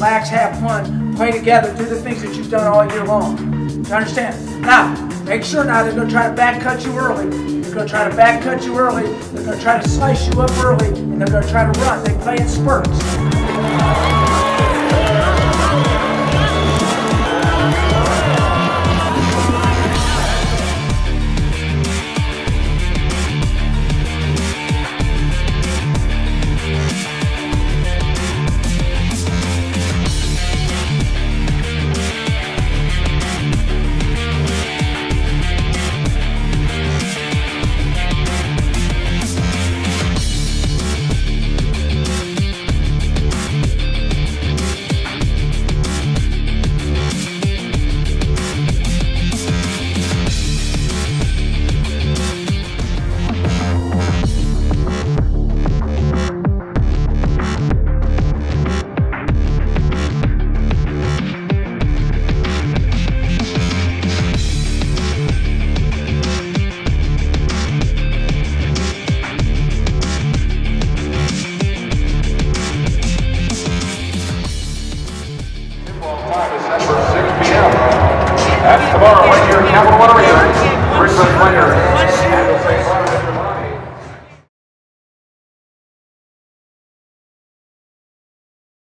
relax, have fun, play together, do the things that you've done all year long. You understand? Now, make sure now they're going to try to back cut you early. They're going to try to back cut you early. They're going to try to slice you up early, and they're going to try to run. They play in spurts.